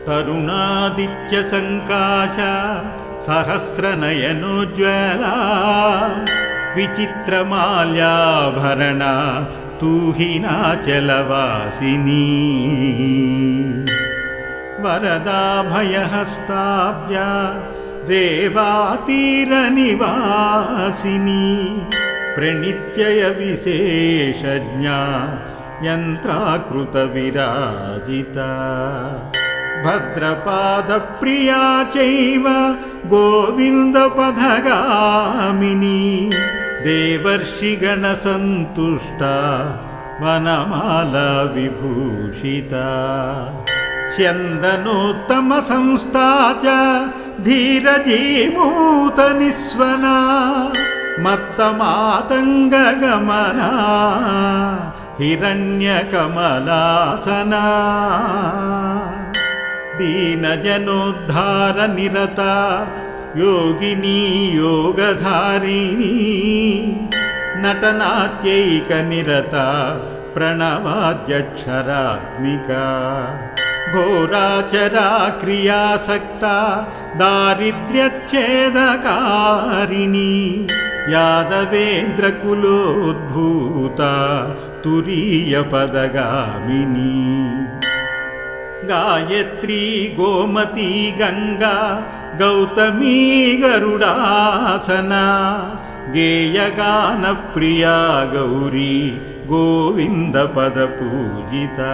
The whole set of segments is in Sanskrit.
तरुणादित्यसङ्काश सहस्रनयनोज्ज्वला विचित्रमाल्याभरणा तू हिनाचलवासिनी वरदाभयहस्ताभ्या रेवातीरनिवासिनी प्रणित्यय विशेषज्ञा यन्त्राकृतविराजिता भद्रपादप्रिया चैव गोविन्दपथगामिनी देवर्षिगणसन्तुष्टा वनमाला विभूषिता स्यन्दनोत्तमसंस्था च धीरजीमूतनिस्वना मत्तमातङ्गगमना हिरण्यकमलासना दीनजनोद्धारनिरता योगिनी योगधारिणी नटनाट्यैकनिरता प्रणवाद्यक्षरात्मिका घोराचरा क्रियासक्ता दारिद्र्यच्छेदकारिणी यादवेन्द्रकुलोद्भूता तुरीयपदगामिनी गायत्री गोमती गंगा गौतमी गरुडासना गेयगानप्रिया गौरी गोविन्दपदपूजिता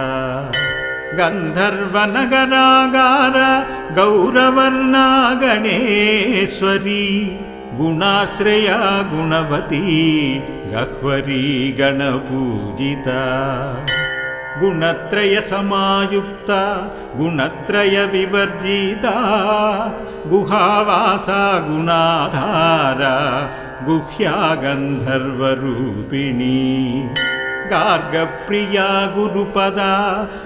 गन्धर्वनगरागार गौरवर्णा गणेश्वरी गुणाश्रया गुणवती गह्वरी गणपूजिता गुणत्रय समायुक्ता गुणत्रय विवर्जिता गुहावासा गुणाधारा गुह्या गन्धर्वरूपिणी गार्गप्रिया गुरुपदा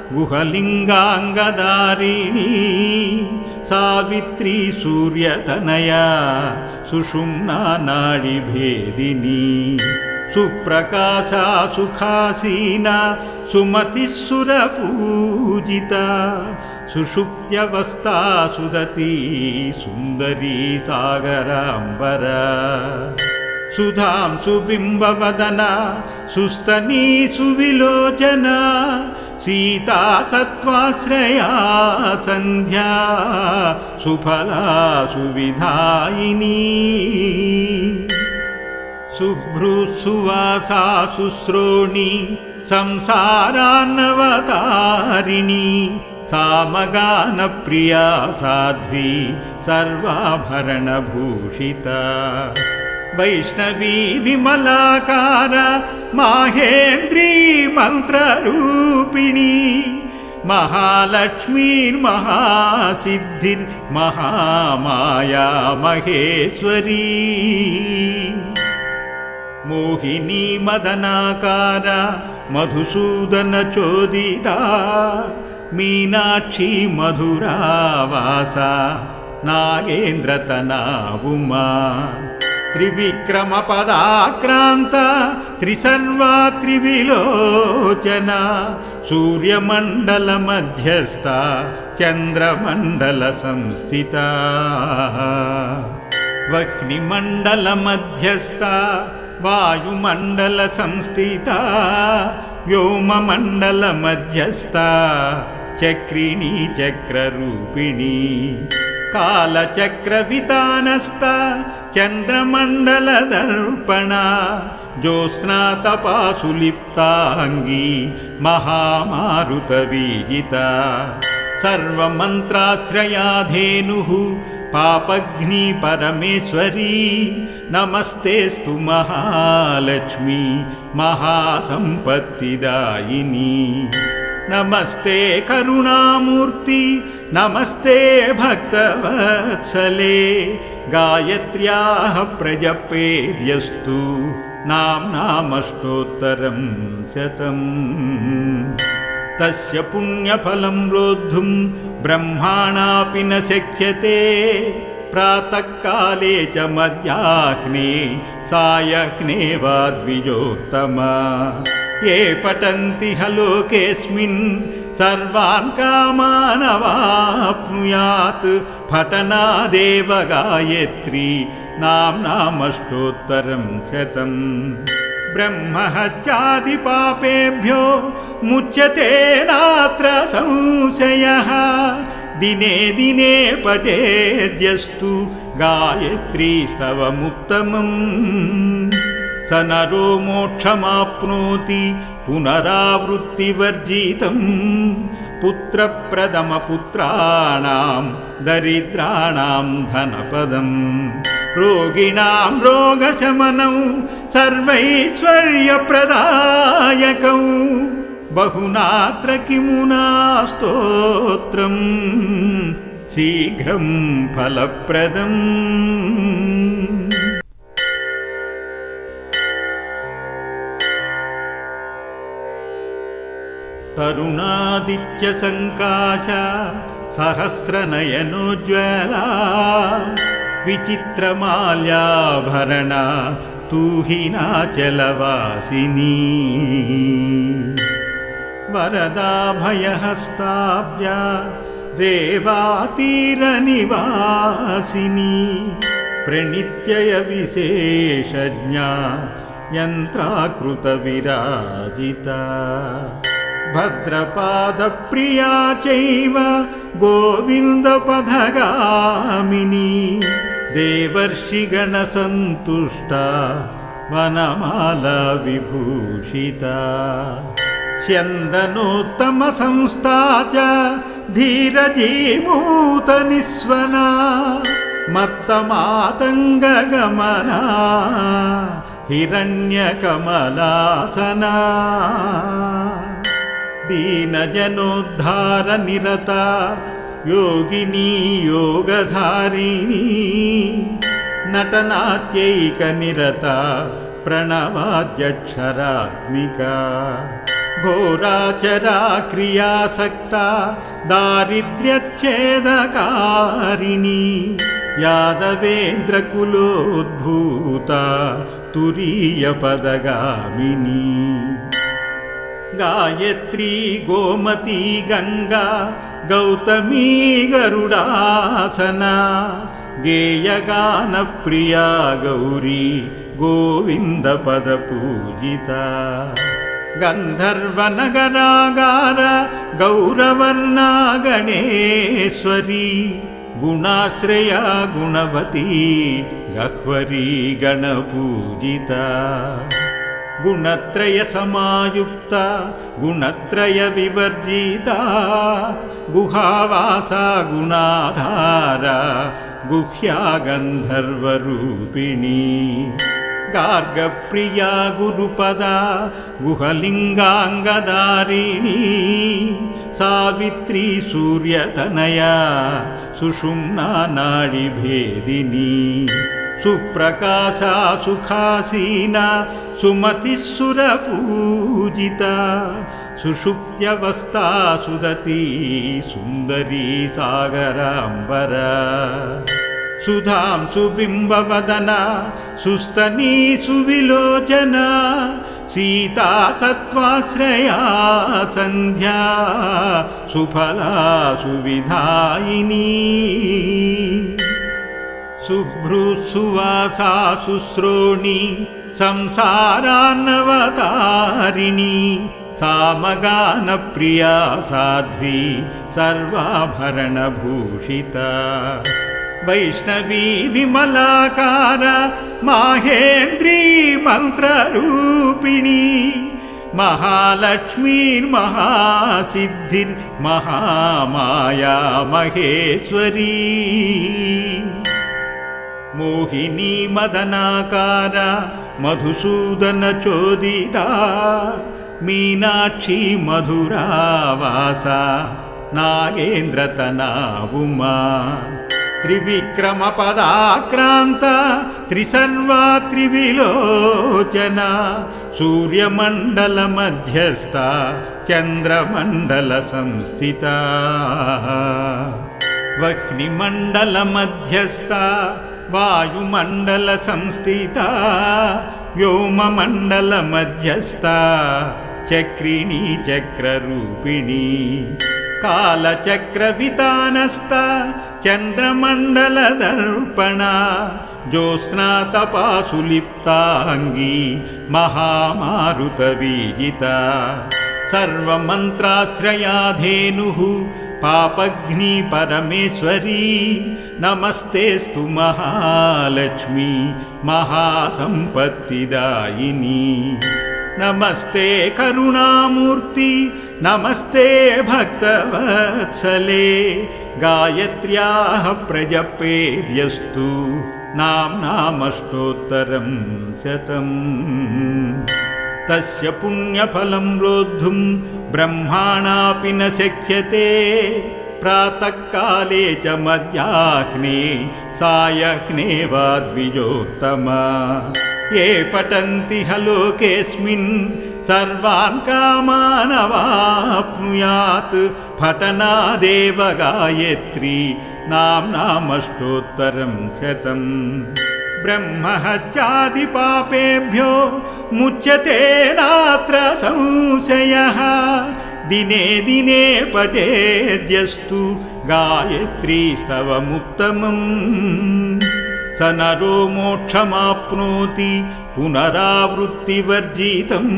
गुहलिङ्गाङ्गधारिणी सावित्री सूर्यतनया सुषुम्ना नाडिभेदिनी सुप्रकाशा सुखासीना सुमतिसुरपूजिता सुषुप्त्यवस्था सुदती सुन्दरी सागराम्बरा सुधां सुबिम्बवदना सुस्तनी सुविलोचना सीता सत्त्वाश्रया सन्ध्या सुफला सुविधायिनी शुभ्रुसुवासा शुश्रोणी संसारान्नवतारिणी सामगानप्रिया साध्वी सर्वाभरणभूषिता वैष्णवी विमलाकार माहेन्द्री मन्त्ररूपिणी महालक्ष्मीर्महासिद्धिर्महामाया महेश्वरी मोहिनी मदनाकार मधुसूदनचोदिता मीनाक्षी मधुरावासा नागेन्द्रतना उमा त्रिविक्रमपदाक्रान्ता त्रिसर्वा त्रिविलोचना सूर्यमण्डलमध्यस्था चन्द्रमण्डलसंस्थिता वह्निमण्डलमध्यस्था वायुमण्डलसंस्थिता व्योममण्डलमध्यस्था चक्रिणी चक्ररूपिणी कालचक्रवितानस्था चन्द्रमण्डलदर्पणा ज्योत्स्नातपासुलिप्ताङ्गी महामारुतवीजिता सर्वमन्त्राश्रया धेनुः पापग्नि परमेश्वरी नमस्तेस्तु महालक्ष्मी महासम्पत्तिदायिनी नमस्ते करुणामूर्ति नमस्ते भक्तवत्सले गायत्र्याः प्रजपेद्यस्तु नाम्नामष्टोत्तरं शतम् तस्य पुण्यफलं रोद्धुं ब्रह्माणापि न शक्यते प्रातःकाले च मध्याह्ने सायह्ने वा द्विजोत्तमा ये पठन्ति ह लोकेऽस्मिन् सर्वान् कामानवाप्नुयात् पठनादेव गायत्री नाम्नामष्टोत्तरं शतम् ब्रह्महत्यादिपापेभ्यो मुच्यते नात्र संशयः दिने दिने पठेद्यस्तु गायत्रीस्तवमुत्तमम् स नरो मोक्षमाप्नोति पुनरावृत्तिवर्जितं पुत्रप्रदमपुत्राणां दरिद्राणां धनपदम् रोगिणां रोगशमनं सर्वैश्वर्यप्रदायकं बहुनात्र किमुना स्तोत्रं शीघ्रं फलप्रदम् तरुणादित्यसङ्काश सहस्रनयनोज्ज्वला विचित्रमाल्याभरणा तूहिनाचलवासिनी वरदाभयहस्ताभ्या रेवातीरनिवासिनी प्रणित्यय विशेषज्ञा यन्त्राकृतविराजिता भद्रपादप्रिया चैव गोविन्दपथगामिनी देवर्षिगणसन्तुष्टा वनमाला विभूषिता स्यन्दनोत्तमसंस्था च धीरजीमूतनिस्वना मत्तमातङ्गगमना हिरण्यकमलासना दीनजनोद्धारनिरता योगिनी योगधारिणी नटनाट्यैकनिरता प्रणवाद्यक्षरात्मिका घोराचरा क्रियासक्ता दारिद्र्यच्छेदकारिणी यादवेन्द्रकुलोद्भूता तुरीयपदगामिनी गायत्री गोमती गंगा गौतमी गरुडासना गेयगानप्रिया गौरी गोविन्दपदपूजिता गन्धर्वनगरागार गौरवर्णा गणेश्वरी गुणाश्रया गुणवती गह्वरी गणपूजिता गुणत्रय समायुक्ता गुणत्रय विवर्जिता गुहावासा गुणाधारा गुह्या गन्धर्वरूपिणी गार्गप्रिया गुरुपदा गुहलिङ्गाङ्गधारिणी सावित्री सूर्यतनया सुषुम्ना नाडिभेदिनी सुप्रकाशा सुखासीना सुमतिसुरपूजिता सुषुप्त्यवस्था सुदती सुन्दरी सागराम्बरा सुधां सुबिम्बवदना सुस्तनी सुविलोचना सीता सत्त्वाश्रया सन्ध्या सुफला सुविधायिनी शुभ्रुसुवासा शुश्रोणी संसारान्नवतारिणी सामगानप्रिया साध्वी सर्वाभरणभूषिता वैष्णवी विमलाकार माहेन्द्री मन्त्ररूपिणी महालक्ष्मीर्महासिद्धिर्महामाया महेश्वरी मोहिनी मदनाकार मधुसूदनचोदिता मीनाक्षी मधुरावासा नागेन्द्रतना उमा त्रिविक्रमपदाक्रान्ता त्रिसर्वा त्रिविलोचना सूर्यमण्डलमध्यस्था चन्द्रमण्डलसंस्थिता वह्निमण्डलमध्यस्था वायुमण्डलसंस्थिता व्योममण्डलमध्यस्था चक्रिणी चक्ररूपिणी कालचक्रवितानस्ता चन्द्रमण्डलदर्पणा ज्योत्स्नातपासुलिप्ताङ्गी महामारुतवीजिता सर्वमन्त्राश्रया धेनुः पापग्नि परमेश्वरी नमस्तेस्तु महालक्ष्मी महासम्पत्तिदायिनी नमस्ते करुणामूर्ति नमस्ते भक्तवत्सले गायत्र्याः प्रजपेद्यस्तु नाम्नामष्टोत्तरं शतम् तस्य पुण्यफलं रोद्धुं ब्रह्माणापि न शक्यते प्रातःकाले च मध्याह्ने सायह्ने वा द्विजोत्तमा ये पठन्ति ह लोकेऽस्मिन् सर्वान् कामान् अवाप्नुयात् पठनादेव गायत्री नाम्नामष्टोत्तरं शतम् ब्रह्महत्यादिपापेभ्यो मुच्यते नात्र संशयः दिने दिने पठेद्यस्तु गायत्री स्तवमुत्तमम् स नरो मोक्षमाप्नोति पुनरावृत्तिवर्जितं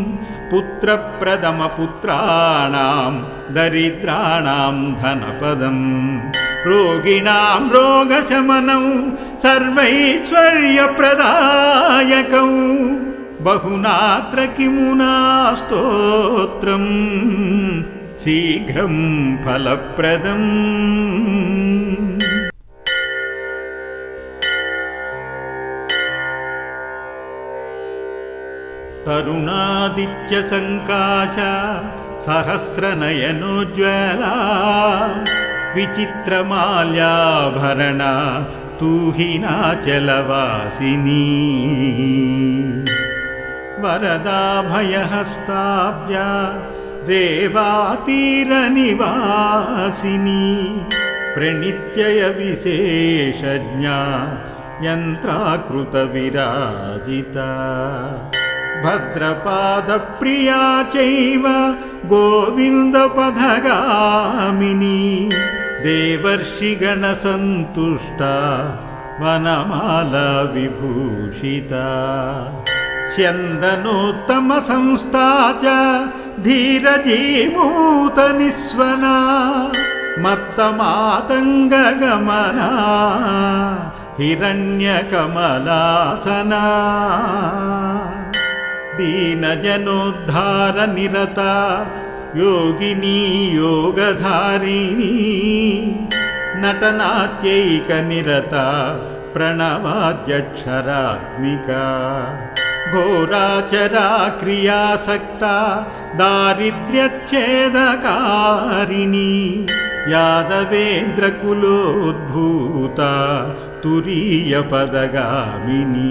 पुत्रप्रदमपुत्राणां दरिद्राणां धनपदम् रोगिणां रोगशमनं सर्वैश्वर्यप्रदायकं बहुनात्र किमुना स्तोत्रं शीघ्रं फलप्रदम् तरुणादित्यसङ्काशा सहस्रनयनोज्ज्वला विचित्रमाल्याभरणा तूहिनाचलवासिनी वरदाभयहस्ताभ्या रेवातीरनिवासिनी प्रणित्यय विशेषज्ञा यन्त्राकृतविराजिता भद्रपादप्रिया चैव गोविन्दपथगामिनी देवर्षिगणसन्तुष्टा वनमाला विभूषिता स्यन्दनोत्तमसंस्था च धीरजीमूतनिस्वना मत्तमातङ्गगमना हिरण्यकमलासना दीनजनोद्धारनिरता योगिनी योगधारिणी नटनाट्यैकनिरता प्रणवाद्यक्षरात्मिका घोराचरा क्रियासक्ता दारिद्र्यच्छेदकारिणी यादवेन्द्रकुलोद्भूता तुरीयपदगामिनी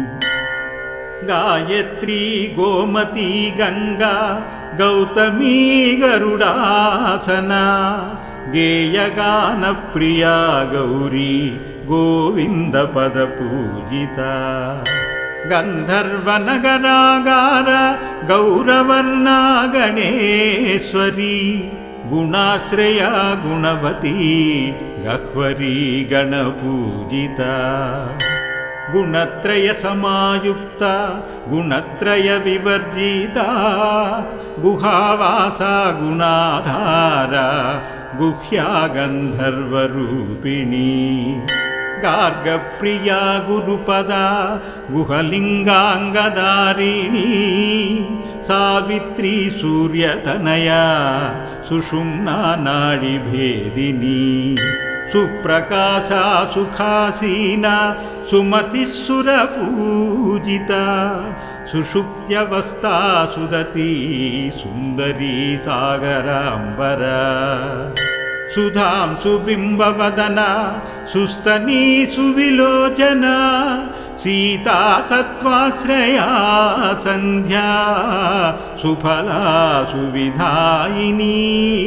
गायत्री गोमती गंगा गौतमी गरुडासना गेयगानप्रिया गौरी गोविन्दपदपूजिता गन्धर्वनगरागार गौरवर्णा गणेश्वरी गुणाश्रया गुणवती गह्वरी गणपूजिता गुणत्रय समायुक्ता गुणत्रय विवर्जिता गुहावासा गुणाधारा गुह्या गन्धर्वरूपिणी गार्गप्रिया गुरुपदा गुहलिङ्गाङ्गधारिणी सावित्री सूर्यतनया सुषुम्ना नाडिभेदिनी सुप्रकाशा सुखासीना सुमतिसुरपूजिता सुषुप्त्यवस्था सुदती सुन्दरी सागराम्बरा सुधां सुबिम्बवदना सुस्तनी सुविलोचना सीता सत्त्वाश्रया सन्ध्या सुफला सुविधायिनी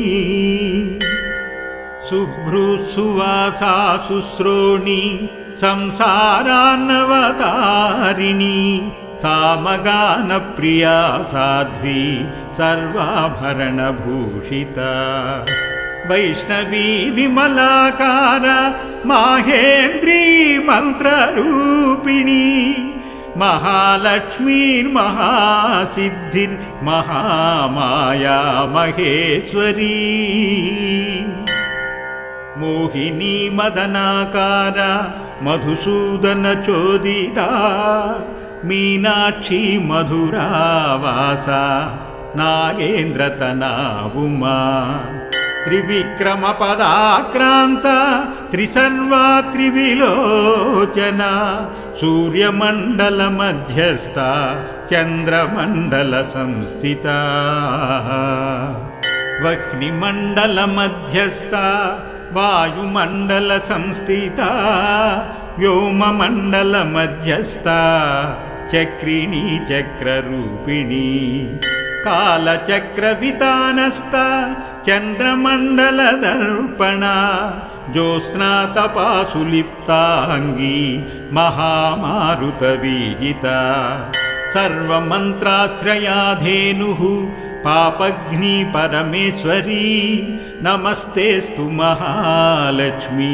शुभ्रुसुवासा शुश्रोणी संसारान्नवतारिणी सामगानप्रिया साध्वी सर्वाभरणभूषिता वैष्णवी विमलाकार माहेन्द्री मन्त्ररूपिणी महालक्ष्मीर्महासिद्धिर्महामाया महेश्वरी मोहिनी मदनाकार मधुसूदनचोदिता मीनाक्षी मधुरावासा नागेन्द्रतना उमा त्रिविक्रमपदाक्रान्ता त्रिसर्वा त्रिविलोचना सूर्यमण्डलमध्यस्था चन्द्रमण्डलसंस्थिता वह्निमण्डलमध्यस्था वायुमण्डलसंस्थिता व्योममण्डलमध्यस्था चक्रिणी चक्ररूपिणी कालचक्रवितानस्था चन्द्रमण्डलदर्पणा ज्योत्स्नातपासुलिप्ताङ्गी महामारुतवीजिता सर्वमन्त्राश्रया धेनुः पापग्नि परमेश्वरी नमस्तेस्तु महालक्ष्मी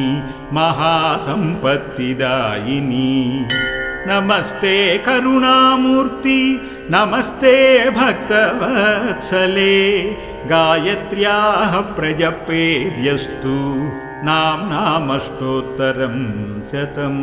महासम्पत्तिदायिनी नमस्ते करुणामूर्ति नमस्ते भक्तवत्सले गायत्र्याः प्रजपेद्यस्तु नाम्नामष्टोत्तरं शतम्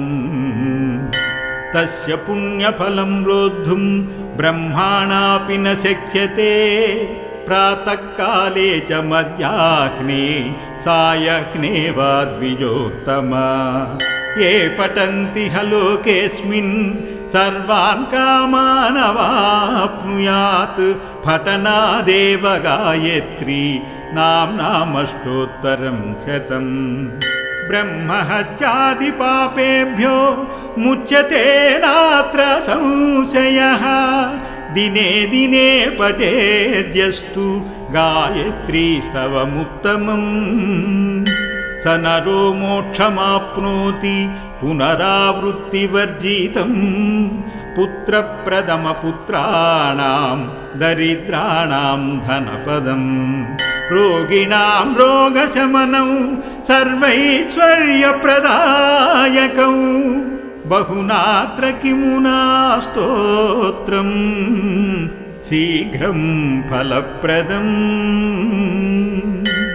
तस्य पुण्यफलं रोद्धुं ब्रह्माणापि न शक्यते प्रातःकाले च मध्याह्ने सायह्ने वा द्विजोत्तमा ये पठन्ति ह लोकेऽस्मिन् सर्वान् कामान् अवाप्नुयात् पठनादेव गायत्री नाम्नामष्टोत्तरं शतम् ब्रह्महत्यादिपापेभ्यो मुच्यते नात्र संशयः दिने दिने पठेद्यस्तु गायत्री स्तवमुत्तमम् स नरो मोक्षमाप्नोति पुनरावृत्तिवर्जितम् पुत्रप्रदमपुत्राणां दरिद्राणां धनपदम् रोगिणां रोगशमनौ सर्वैश्वर्यप्रदायकौ बहुनात्र किमुना स्तोत्रम् शीघ्रं फलप्रदम्।